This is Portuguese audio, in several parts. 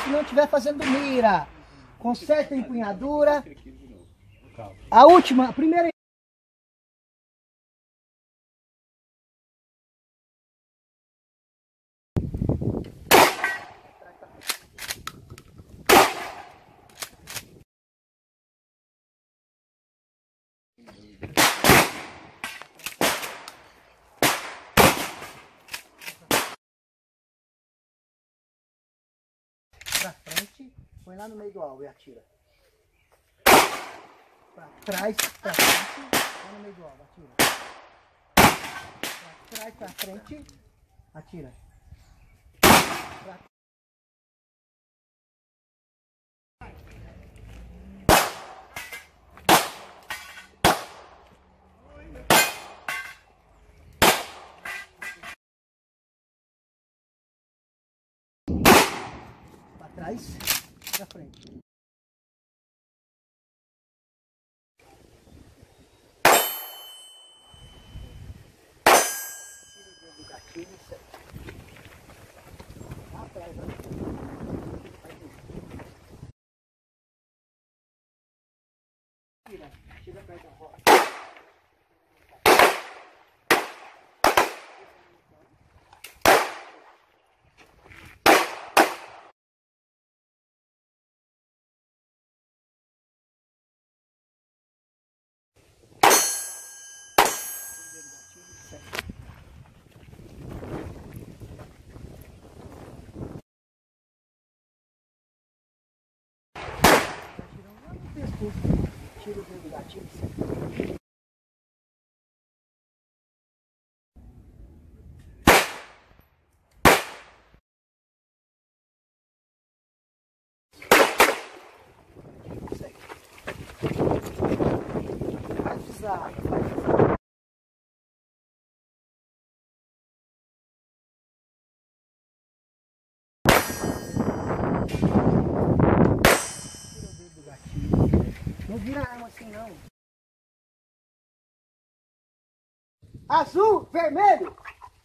se não estiver fazendo mira. Conserta a empunhadura. A última, a primeira. Pra frente, põe lá no meio do alvo e atira. Pra trás, pra frente, põe no meio do alvo, atira. Pra trás, pra frente, atira. Pra... Pra trás, pra frente. Chega perto da roda. Tira o dedo do gatilho. Vai pisar. Não vira a arma assim não. Azul, vermelho.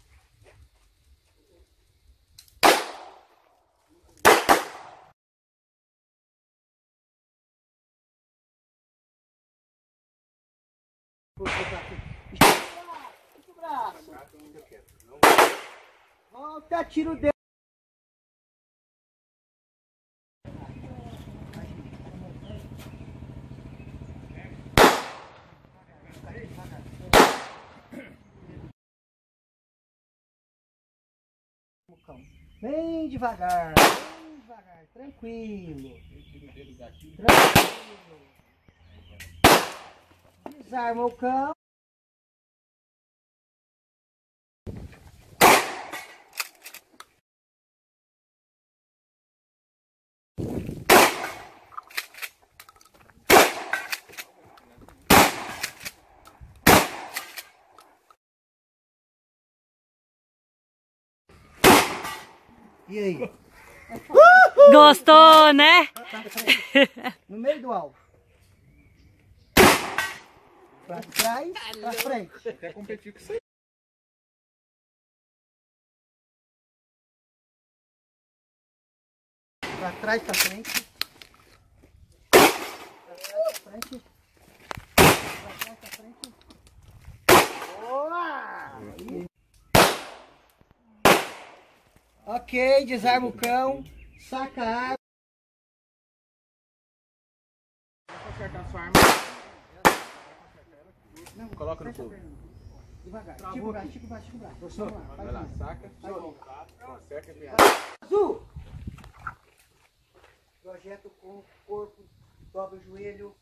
Estica o braço. Volta, tira o dedo. Bem devagar, tranquilo. Desarma o cão. E aí? Gostou, né? No meio do alvo. Pra trás, pra frente. Quer competir com isso aí? Pra trás, pra frente. Pra trás, pra frente. Pra trás, pra frente. Boa! Ok, desarma o cão. Saca a arma. Acertar sua arma. Não, Coloca no fogo. Devagar. Estica o braço, estica o braço, estica o braço. Gostou? Vamos lá, Vai lá, saca. Acerta, viado. Azul! Projeta o corpo, dobra o joelho.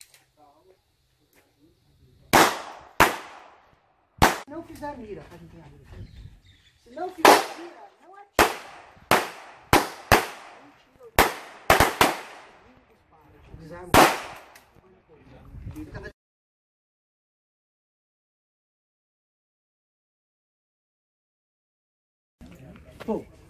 Se não fizer mira, faz empunhadura. Se não fizer mira, não atira. Não tira o desarma. Pô.